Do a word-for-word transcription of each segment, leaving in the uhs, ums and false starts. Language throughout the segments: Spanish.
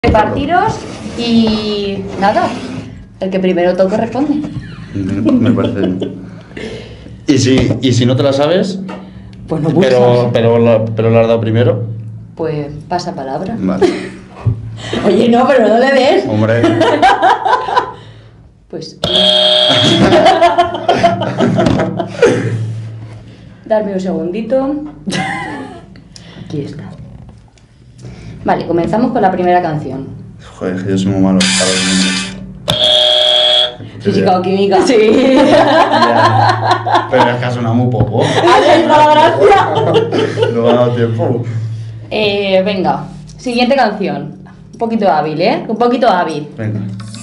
Repartiros y nada, el que primero toque responde. Me parece bien. Y si, y si no te la sabes, Pues no pero, pero, la, pero la has dado primero. Pues pasa palabra. Vale. Oye, no, pero no le des. Hombre. Pues. Darme un segundito. Aquí está. Vale, comenzamos con la primera canción. Joder, que yo soy muy malo para los nombres. Física o química. Sí. Ya. Pero es que ha sonado muy poco. ¡Ahí está la gracia! No me ha dado tiempo. Eh, venga, siguiente canción. Un poquito hábil, ¿eh? Un poquito hábil. Venga.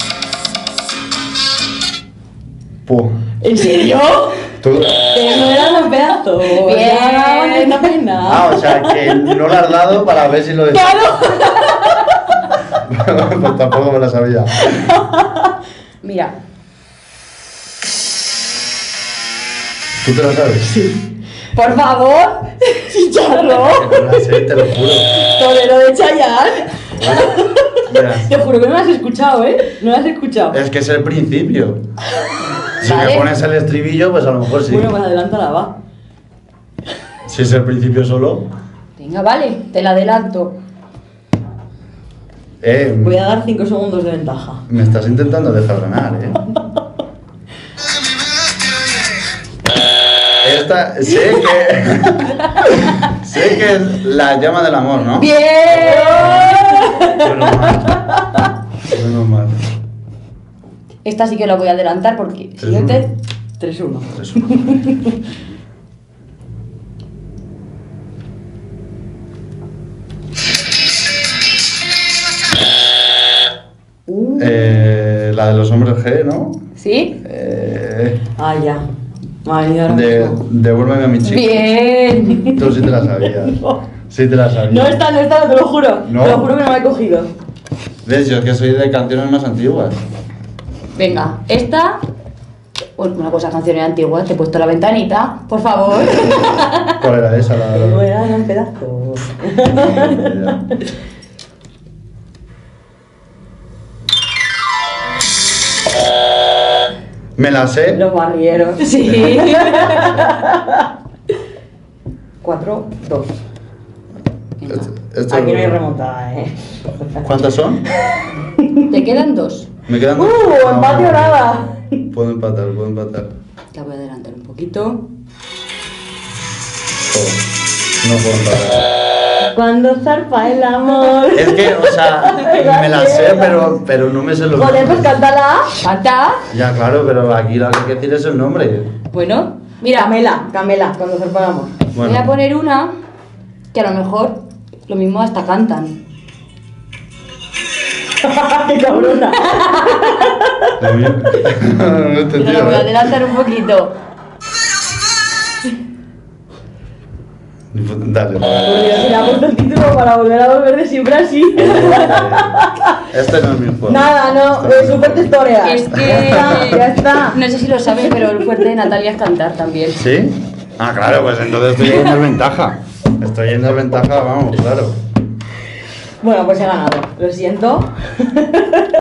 Puh. ¿En serio? Tú... Pero no eran los pedazos. Bien. Ya no vale la pena. Ah, o sea, que no la has dado para ver si lo decís. ¡Claro! Pues tampoco me la sabía. Mira. ¿Tú te la sabes? Sí. Por favor. ¡Chicharro! Que no la sé, te lo juro. Torero de Chayanne. Verás. Te juro que no lo has escuchado, ¿eh? No lo has escuchado. Es que es el principio. Si Vale. me pones el estribillo, pues a lo mejor sí. Bueno, pues adelántala, va. Si es el principio solo. Venga, vale, te la adelanto. Eh, Voy a dar cinco segundos de ventaja. me estás intentando dejar ganar, eh. Esta, sé que. sé que es la llama del amor, ¿no? ¡Bien! Menos mal. Menos mal. Esta sí que la voy a adelantar porque Tres siguiente. tres uno. Eso. Uh. Eh, la de los hombres G, ¿no? ¿Sí? Eh, Ah, ya. Me ha venido ahora de, mismo. devuélveme a mi chico. Bien. Tú sí te la sabías. Sí te la sabías. No está, no está, te lo juro. No. Te lo juro que no me he cogido. ¿Ves? Yo es que soy de canciones más antiguas. Venga, esta. Uy, una cosa, canciones antiguas. Te he puesto la ventanita, por favor. ¿Cuál era esa? La, No la... eran en pedazos. Me la sé. Los barrieros. Sí. cuatro dos. Venga. Esto- Aquí no hay remontada, eh. ¿Cuántas son? Te quedan dos. Me quedan ¡Uh! dos. ¡Empate o nada! Puedo empatar, puedo empatar. La voy a adelantar un poquito. Joder, no puedo empatar. Cuando zarpa el amor. Es que, o sea, me la sé, pero, pero no me sé los Joder, pues nombres. cántala. Falta. Ya, claro, pero aquí lo que hay que decir es el nombre. Bueno, mira, Camela, Camela, cuando zarpa el amor. voy a poner una que a lo mejor lo mismo hasta cantan. ¡Qué cabrona! Lo mío- no he Pero la entendido, voy a ¿eh? adelantar un poquito. Dale, Por vale. Dios, si le ha puesto el título para volver a volver de siempre así. Este no es mi juego. Nada, no, Este eh, super mi juego. historia. Es que. Ya está, ya está. No sé si lo sabes, pero el fuerte de Natalia es cantar también. ¿Sí? Ah, claro, pues entonces estoy en desventaja. Estoy en desventaja, vamos, claro. Bueno, pues he ganado. Lo siento.